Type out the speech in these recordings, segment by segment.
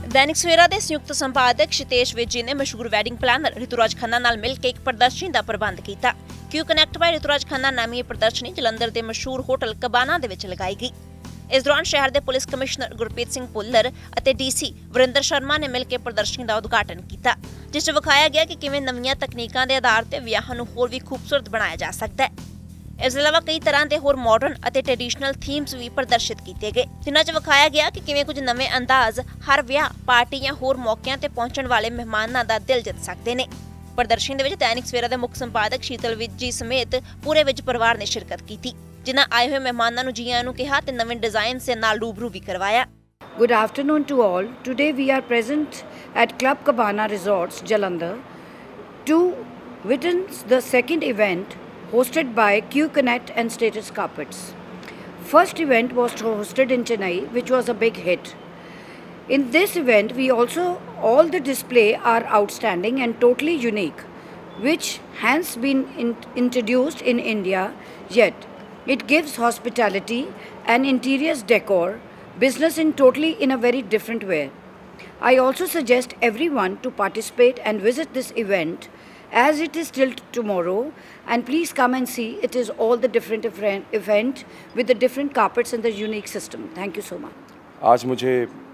दैनिक सवेरा के संयुक्त संपादक क्षितेश विजी ने मशहूर वैडिंग प्लानर ऋतुराज खन्ना नाल मिल के एक प्रदर्शनी का प्रबंध किया। Q connect by Rituraj Khanna नामी प्रदर्शनी जलंधर के मशहूर होटल कबाना दे विच लगाई गई। इस दौरान शहर के पुलिस कमिश्नर गुरप्रीत सिंह भुल्लर और डीसी वरिंदर शर्मा ने मिलकर प्रदर्शनी का उद्घाटन किया, जिस च विखाया गया कि किवें नवीं तकनीकों के आधार पर विआहां नूं होर भी खूबसूरत बनाया जा सकता है। इस अलावा कई तरह के होर मॉडर्न और ट्रेडिशनल थीम्स भी प्रदर्शित किए गए, जिन्हां च विखाया गया कि किवें कुछ नवे अंदाज हर विआह पार्टी या होर मौकों पर पहुंचण वाले मेहमानां दा दिल जित सकते हैं। प्रदर्शनी दे विच दैनिक सवेरा के मुख्य संपादक शीतल विजी समेत पूरे विज परिवार ने शिरकत की, जिन्हां आए हुए मेहमानां नूं जी आयां नूं कहा ते नवे डिजाइन से नाल रूबरू भी करवाया। Good afternoon to all. Today we are present at Club Cabana Resorts, Jalandhar, to witness the second event hosted by Q Connect and Status Carpets. First event was hosted in Chennai, which was a big hit. In this event, all the display are outstanding and totally unique, which has been introduced in India, yet it gives hospitality and interiors decor, business in a very different way. I also suggest everyone to participate and visit this event as it is till tomorrow, and please come and see. It is all the different event with the different carpets and the unique system. Thank you so much. आज मुझे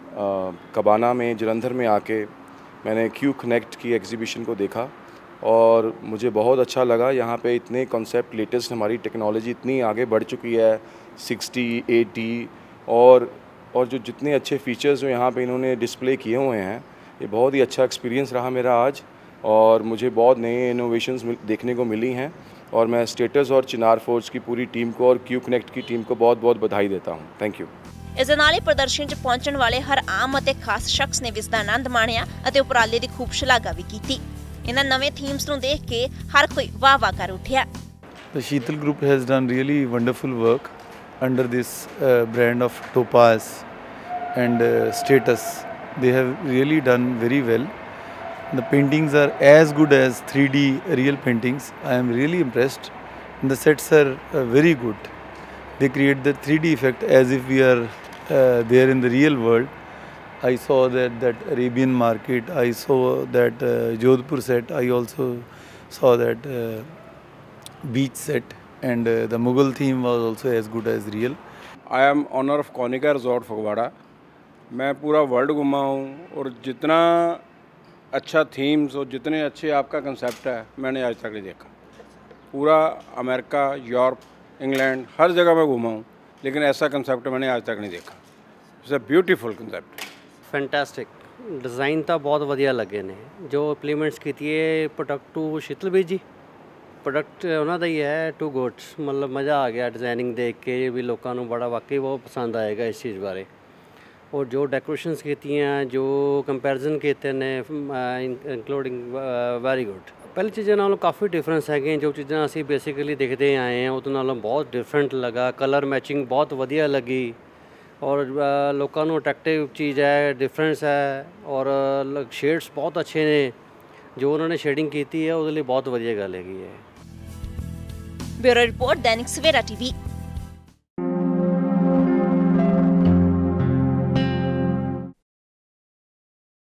कबाना में जलंधर में आके मैंने Q connect की exhibition को देखा और मुझे बहुत अच्छा लगा। यहाँ पे इतने कॉन्सेप्ट लेटेस्ट, हमारी टेक्नोलॉजी इतनी आगे बढ़ चुकी है, 60, 80 और जो जितने अच्छे फीचर्स जो यहाँ पे इन्होंने डिस्प्ले किए हुए हैं, ये बहुत ही अच्छा एक्सपीरियंस रहा मेरा आज और मुझे बहुत नए इनोवेशंस देखने को मिली हैं और मैं स्टेटस और चिनार फोर्स की पूरी टीम को और क्यू कनेक्ट की टीम को बहुत बहुत बधाई देता हूँ। Thank you. इस दे नाल ही प्रदर्शनी 'च पहुंचण वाले हर आम और खास शख्स ने इसका आनंद माणिया और उपराले की खूब शलाघा भी की। इन्हां नवे थीम्स नूं देख के हर कोई वाह वाह कर उठिया। The Sheetal Group has done really wonderful work under this brand of Topaz and Status. They have really done very well. The paintings are as good as 3D real paintings. I am really impressed. And the sets are very good. They create the 3D effect as if we are there in the real world. I saw that Arabian market. I saw that Jodhpur set. I also saw that beach set, and the Mughal theme was also as good as real. I am owner of Konica Resort Fagwada. मैं पूरा world घूमा हूँ और जितना अच्छा themes और जितने अच्छे आपका कंसेप्ट है मैंने आज तक नहीं देखा। पूरा अमेरिका, यूरोप, इंग्लैंड हर जगह मैं घूमा हूँ, लेकिन ऐसा कंसेप्ट मैंने आज तक नहीं देखा। It's a beautiful concept. Fantastic design तो बहुत वधिया लगे ने जो इंप्लीमेंट्स की प्रोडक्ट टू शीतल बीज जी प्रोडक्ट उन्होंने ਦਾ ਹੀ है टू गुड्स। मतलब मज़ा आ गया डिज़ाइनिंग देख के भी, लोगों को बड़ा वाकई बहुत पसंद आएगा इस चीज़ बारे। और जो डेकोरेशंस की हैं, जो कंपैरिजन किए ने इंक्लूडिंग वेरी गुड। पहली चीज़ों नालों काफ़ी डिफरेंस है। जो चीज़ां असी बेसिकली देखते आए हैं उस नालों बहुत डिफरेंट लगा। कलर मैचिंग बहुत वधिया लगी और लोगों को अट्रैक्टिव चीज़ है, डिफरेंस है और शेड्स बहुत अच्छे ने जो उन्होंने शेडिंग की है, उसके लिए बहुत वधिया गल हैगी है। Bureau report Dainik Savera TV.